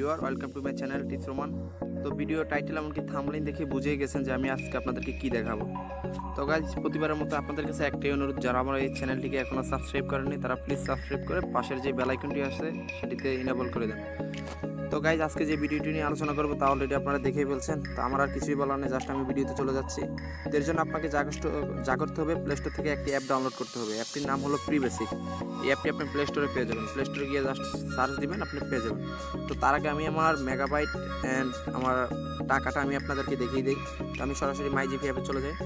Viewer, welcome to my channel tips Roman. তো video title এমনকি thumbnail দেখে বুঝেই গেছেন যে আমি আজকে আপনাদেরকে কি দেখাবো। তো গাইজ, প্রতিবারের মতো আপনাদের কাছে একটাই অনুরোধ, যারা আমার এই চ্যানেলটিকে এখনও সাবস্ক্রাইব করেননি তারা প্লিজ সাবস্ক্রাইব করে পাশের যে বেল আইকনটি আছে সেটিতে ইনেবল করে দেন। তো গাইজ, আজকে যে ভিডিওটি নিয়ে আলোচনা করবো তা অলরেডি আপনারা দেখেই ফেলছেন, তো আমার আর কিছুই বলার নেই, জাস্ট আমি ভিডিওতে চলে যাচ্ছি। তো এর জন্য আপনাকে যা করতে হবে, প্লে স্টোর থেকে একটি অ্যাপ ডাউনলোড করতে হবে। অ্যাপটির নাম হলো প্রিবেসিক। এই অ্যাপটি আপনি প্লে স্টোরে পেয়ে যাবেন। প্লে স্টোরে গিয়ে জাস্ট সার্চ দিবেন, আপনি পেয়ে যাবেন। তো তার আগে আমি আমার মেগাবাইট অ্যান্ড আমার টাকাটা আমি আপনাদেরকে দেখিয়ে দিই। তো আমি সরাসরি মাই জিপি অ্যাপে চলে যাই।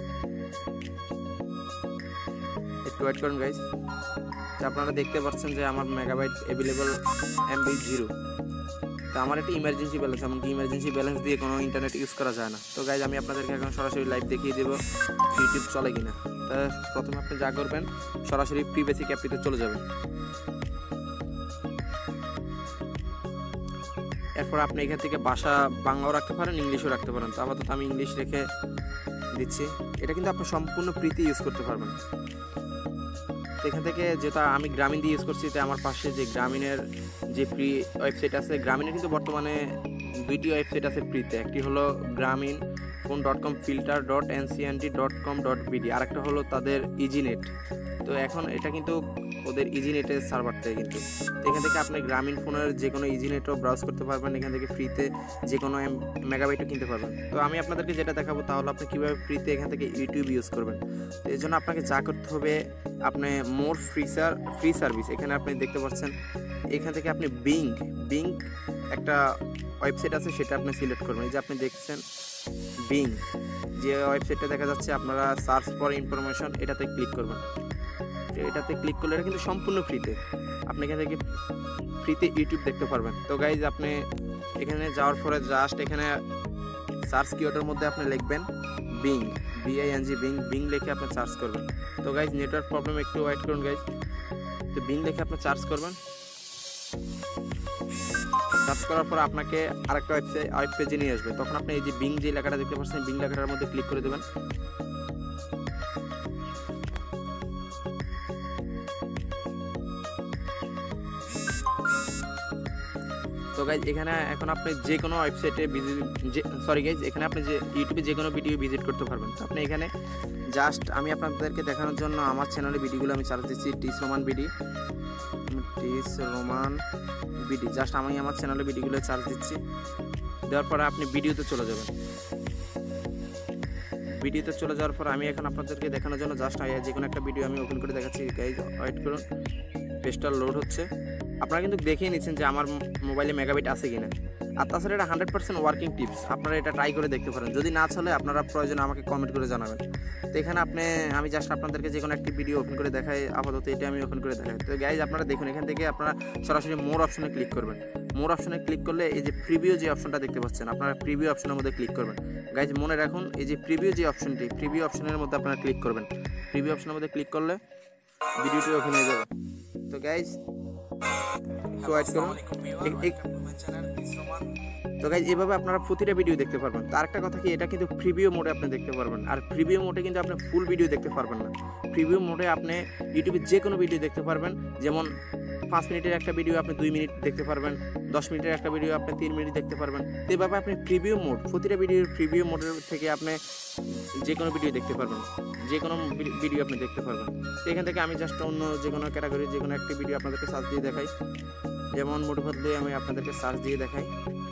একটু ওয়েট করুন গাইজ। তো আপনারা দেখতে পাচ্ছেন যে আমার মেগাবাইট অ্যাভেলেবল MB 0। তো আমার একটা ইমার্জেন্সি ব্যালেন্স, এমনকি ইমার্জেন্সি ব্যালেন্স দিয়ে কোনো ইন্টারনেট ইউজ করা যায় না। তো গাইজ, আমি আপনাদেরকে এখন সরাসরি লাইভ দেখিয়ে দেবো ইউটিউব চলে কিনা। তা প্রথমে আপনি যা করবেন, সরাসরি প্রিবেসিক অ্যাপটিতে চলে যাবেন। এরপর আপনি এখান থেকে ভাষা বাংলাও রাখতে পারেন, ইংলিশও রাখতে পারেন। তো আপাতত আমি ইংলিশ রেখে দিচ্ছি। এটা কিন্তু আপনি সম্পূর্ণ ফ্রিতে ইউজ করতে পারবেন। এখান থেকে যেটা আমি গ্রামীণ দিয়ে ইউজ করছি, তাই আমার পাশে যে গ্রামীণের যে ফ্রি ওয়েবসাইট আছে, গ্রামীণের কিন্তু বর্তমানে দুইটি ওয়েবসাইট আছে ফ্রিতে। একটি হলো গ্রামীণ phone.com filter.ncnt.com.bd, আরেকটা হলো তাদের ইজিনেট। তো এখন এটা কিন্তু ওদের ইজিনেটের সার্ভার থেকে কিন্তু এখান থেকে আপনি গ্রামীণ ফোনের যে কোনো ইজিনেটও ব্রাউজ করতে পারবেন, এখান থেকে ফ্রিতে যে কোনো মেগাবাইটও কিনতে পারবেন। তো আমি আপনাদেরকে যেটা দেখাবো তাহলে আপনি কীভাবে ফ্রিতে এখান থেকে ইউটিউব ইউজ করবেন। তো এর জন্য আপনাকে যা করতে হবে, আপনি মোর ফ্রি সার্ভিস এখানে আপনি দেখতে পাচ্ছেন। এখান থেকে আপনি বিং একটা ওয়েবসাইট আছে, সেটা আপনি সিলেক্ট করবেন। এই যে আপনি দেখছেন বিং যে ওয়েবসাইটটা দেখা যাচ্ছে, আপনারা সার্চ ফর ইনফরমেশন এটাতে ক্লিক করবেন। এটাতে ক্লিক করলে এটা কিন্তু সম্পূর্ণ ফ্রিতে, আপনি এখান থেকে ফ্রিতে ইউটিউব দেখতে পারবেন। তো গাইজ, আপনি এখানে যাওয়ার পরে জাস্ট এখানে সার্চ কিওয়ার্ডের মধ্যে আপনি লিখবেন বিং, বিং লিখে আপনি সার্চ করবেন। তো গাইজ, নেটওয়ার্ক প্রবলেম, একটু ওয়েট করুন গাইজ। তো বিং লিখে আপনি সার্চ করবেন। সার্চ করার পর আপনাকে আরেকটা ওয়েব পেজে নিয়ে আসবে। তখন আপনি এই যে বিং যে লেখাটা দেখতে পাচ্ছেন, বিং লেখাটার মধ্যে ক্লিক করে দেবেন। তো গাইজ, এখানে এখন আপনি যে কোনো ওয়েবসাইটে এখানে আপনি যে ইউটিউবে যে কোনো ভিডিও ভিজিট করতে পারবেন। তো আপনি এখানে জাস্ট আমি আপনাদেরকে দেখানোর জন্য আমার চ্যানেলে ভিডিওগুলো আমি চার্জ দিচ্ছি টিস রোমান বিডি। জাস্ট আমি আমার চ্যানেলে ভিডিওগুলো চার্জ দিচ্ছি। দেওয়ার পরে আপনি ভিডিওতে চলে যাবেন। ভিডিওতে চলে যাওয়ার পর আমি এখন আপনাদেরকে দেখানোর জন্য জাস্ট যে কোনো একটা ভিডিও আমি ওপেন করে দেখাচ্ছি। গাইজ, ওয়েট করুন, পেজটা লোড হচ্ছে। আপনারা কিন্তু দেখেই নিচ্ছেন যে আমার মোবাইলে মেগাবাইট আছে কিনা। আর তাছাড়া এটা 100% ওয়ার্কিং টিপস, আপনারা এটা ট্রাই করে দেখতে পারেন। যদি না চলে আপনারা প্রয়োজনে আমাকে কমেন্ট করে জানাবেন। তো এখানে আমি জাস্ট আপনাদেরকে যে কোনো একটি ভিডিও ওপেন করে দেখাই, আপাতত এটা আমি ওপেন করে দেখাই। তো গাইজ, আপনারা দেখুন, এখান থেকে আপনারা সরাসরি মোর অপশনে ক্লিক করবেন। মোর অপশনে ক্লিক করলে এই যে প্রিভিউ যে অপশনটা দেখতে পাচ্ছেন, আপনারা প্রিভিউ অপশনের মধ্যে ক্লিক করবেন। গাইজ, মনে রাখুন, এই যে প্রিভিউ যে অপশনটি, প্রিভিউ অপশনের মধ্যে আপনারা ক্লিক করবেন। প্রিভিউ অপশনের মধ্যে ক্লিক করলে ভিডিওটি ওপেন হয়ে যাবে। তো গাইজ, তো গাইজ, এভাবে আপনারা প্রতিটা ভিডিও দেখতে পারবেন। তার একটা কথা কি, এটা কিন্তু প্রিভিউ মোডে আপনি দেখতে পারবেন। আর প্রিভিউ মোডে কিন্তু আপনি ফুল ভিডিও দেখতে পারবেন না। প্রিভিউ মোডে আপনি ইউটিউবে যে কোনো ভিডিও দেখতে পারবেন। যেমন 5 মিনিটের একটা ভিডিও আপনি 2 মিনিট দেখতে পারবেন, 10 মিনিটের একটা ভিডিও আপনি 3 মিনিট দেখতে পারবেন। তো এভাবে আপনি প্রিভিউ মোড, প্রতিটা ভিডিওর প্রিভিউ মোডের থেকে আপনি যে কোনো ভিডিও দেখতে পারবেন, যে কোনো ভিডিও আপনি দেখতে পারবেন। তো এখান থেকে আমি জাস্ট অন্য যে কোনো ক্যাটাগরি যে কোনো একটি ভিডিও আপনাদেরকে সার্চ দিয়ে দেখাই। যেমন মোটভাবে আমি আপনাদেরকে সার্চ দিয়ে দেখাই।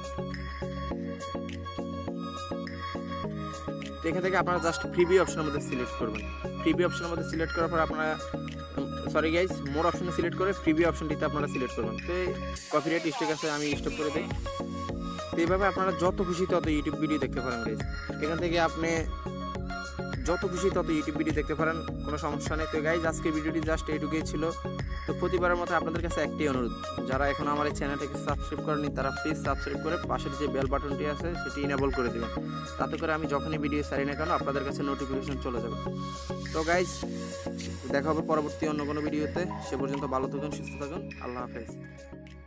তো এখান থেকে আপনারা জাস্ট প্রিভিউ অপশনের মধ্যে সিলেক্ট করবেন। প্রিভিউ অপশনের মধ্যে সিলেক্ট করার পর আপনারা মোর অপশনে সিলেক্ট করে প্রিভিউ অপশনটিতে আপনারা সিলেক্ট করবেন। তো কপিরাইট স্ট্রাইক আছে, আমি স্টপ করে দিই। তো এইভাবে আপনারা যত খুশি তত ইউটিউব ভিডিও দেখতে পারেন গাইজ। এখান থেকে আপনি যত খুশি তত ইউটিউব ভিডিও দেখতে পারেন, কোনো সমস্যা নেই। তো গাইজ, আজকে ভিডিওটি জাস্ট এইটুকুই ছিল। তো প্রতিবারের মতো আপনাদের কাছে একটি অনুরোধ, যারা এখন আমার এই চ্যানেলটাকে সাবস্ক্রাইব করেনি তারা প্লিজ সাবস্ক্রাইব করে পাশের যে বেল বাটনটি আছে সেটি ইনেবল করে দেবেন। তাতে করে আমি যখনই ভিডিও ছাড়ি না কেন আপনাদের কাছে নোটিফিকেশন চলে যাবে। তো গাইজ, দেখা হবে পরবর্তী অন্য কোনো ভিডিওতে। সে পর্যন্ত ভালো থাকুন, সুস্থ থাকুন। আল্লাহ হাফেজ।